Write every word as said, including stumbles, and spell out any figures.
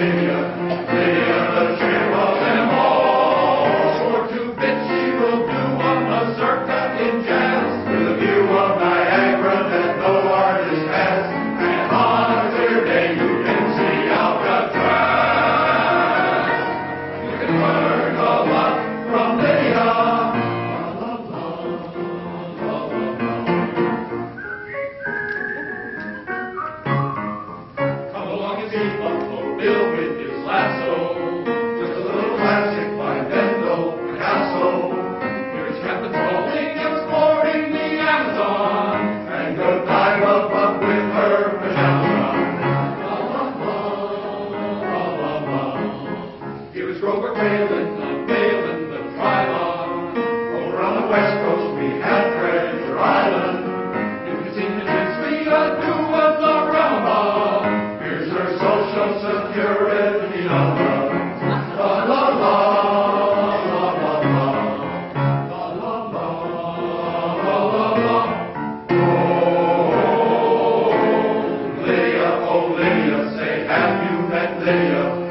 Lydia, Lydia, the shame of them all. For two bits she will do a mazurka in jazz, with a view of Niagara that no artist has. And on a clear day you can see Alcatraz. You can learn a lot from Lydia. Bill with his lasso, just a little classic by Bendo Picasso. Here is Captain Spaulding exploring the Amazon, and goodbye rub up with her pajamas. La la la, la la la. Here is Grover Craven unveiling the Trilon. Over on the west coast we had Treasure Island. You can see the gently a do of the Ramadan. Here's her social security number. La la la, la la la, la la la, la la la. Oh, Lydia, oh Lydia, say have you met Lydia?